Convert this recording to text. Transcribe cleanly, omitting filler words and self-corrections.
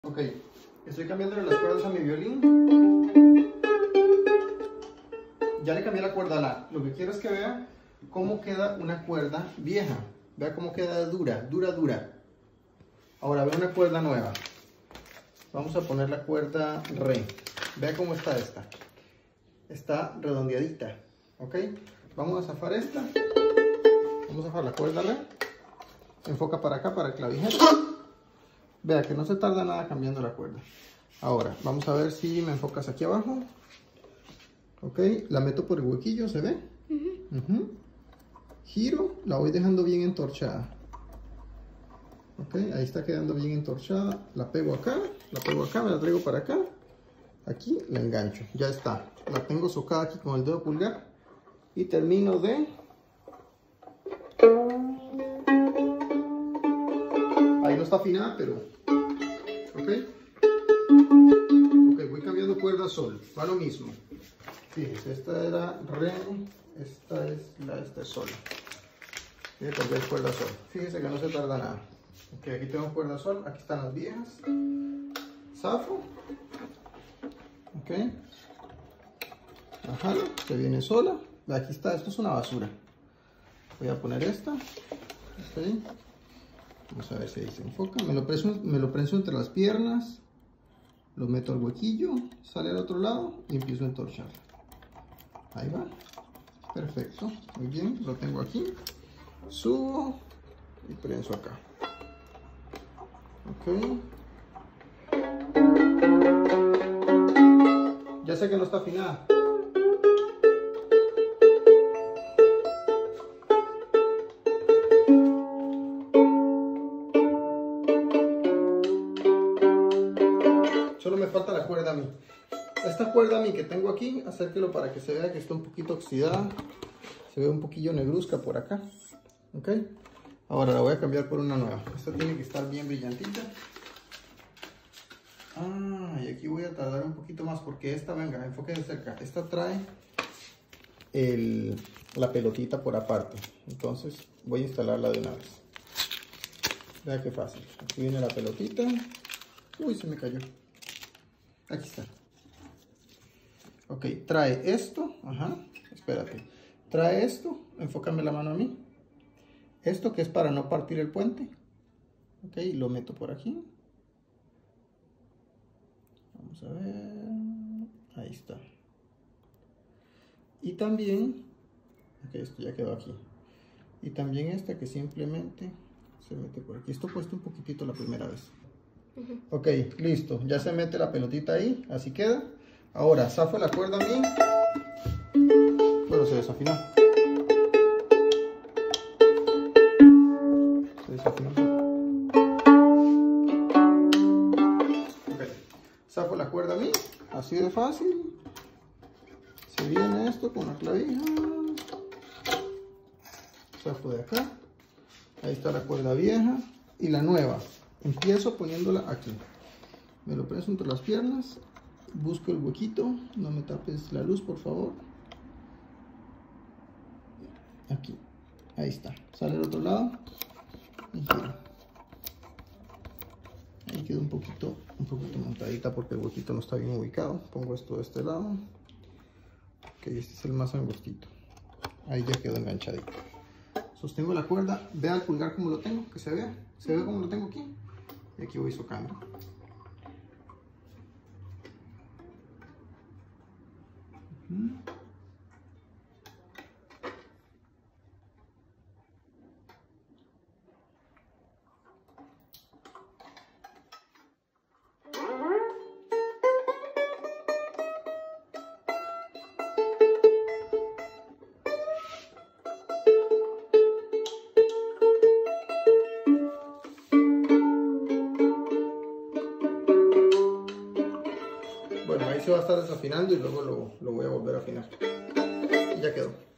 Ok, estoy cambiándole las cuerdas a mi violín. Ya le cambié la cuerda a la. Lo que quiero es que vea cómo queda una cuerda vieja. Vea cómo queda dura, dura. Ahora vea una cuerda nueva. Vamos a poner la cuerda re. Vea cómo está esta. Está redondeadita. Ok, vamos a zafar esta. Vamos a zafar la cuerda re. Enfoca para acá, para el clavijero. Vea que no se tarda nada cambiando la cuerda. Ahora, vamos a ver si me enfocas aquí abajo. Ok, la meto por el huequillo, ¿se ve? Giro, la voy dejando bien entorchada. Ok, ahí está quedando bien entorchada. La pego acá, me la traigo para acá. Aquí la engancho, ya está. La tengo socada aquí con el dedo pulgar. Y termino de... Ahí no está afinada, pero... Ok, voy cambiando cuerda sol. Va lo mismo. Fíjense, esta era re, esta es sol. Voy a cambiar cuerda sol. Fíjense que no se tarda nada. Ok, aquí tengo cuerda sol, aquí están las viejas. Zafo. Ok. Bájalo, se viene sola. Aquí está, esto es una basura. Voy a poner esta. Ok. Vamos a ver si ahí se enfoca. Me lo prenso entre las piernas. Lo meto al huequillo, sale al otro lado y empiezo a entorchar. Ahí va. Perfecto. Muy bien. Lo tengo aquí. Subo y prenso acá. Ok. Ya sé que no está afinada. Solo me falta la cuerda a mí. Esta cuerda a mí que tengo aquí, acérquelo para que se vea que está un poquito oxidada. Se ve un poquillo negruzca por acá. Ok. Ahora la voy a cambiar por una nueva. Esta tiene que estar bien brillantita. Ah, y aquí voy a tardar un poquito más porque esta, venga, enfoque de cerca. Esta trae la pelotita por aparte. Entonces voy a instalarla de una vez. Vea qué fácil. Aquí viene la pelotita. Uy, se me cayó. Aquí está. Ok, trae esto. Ajá, espérate. Trae esto. Enfócame la mano a mí. Esto que es para no partir el puente. Ok, lo meto por aquí. Vamos a ver. Ahí está. Y también, ok, esto ya quedó aquí. Y también esta que simplemente se mete por aquí. Esto puesto un poquitito la primera vez. Ok, listo. Ya se mete la pelotita ahí. Así queda. Ahora, zafo la cuerda a mí. Bueno, se desafinó. Se desafinó. Ok. Zafo la cuerda a mí. Así de fácil. Se viene esto con la clavija. Zafo de acá. Ahí está la cuerda vieja. Y la nueva. Empiezo poniéndola aquí. Me lo preso entre las piernas. Busco el huequito. No me tapes la luz, por favor. Aquí. Ahí está. Sale al otro lado. Y giro. Ahí queda un poquito montadita porque el huequito no está bien ubicado. Pongo esto de este lado. Ok, este es el más angostito. Ahí ya quedó enganchadito. Sostengo la cuerda. Vea el pulgar como lo tengo. Que se vea. Se ve como lo tengo aquí. Y aquí voy socando. Bueno, ahí se va a estar desafinando y luego lo voy a volver a afinar. Y ya quedó.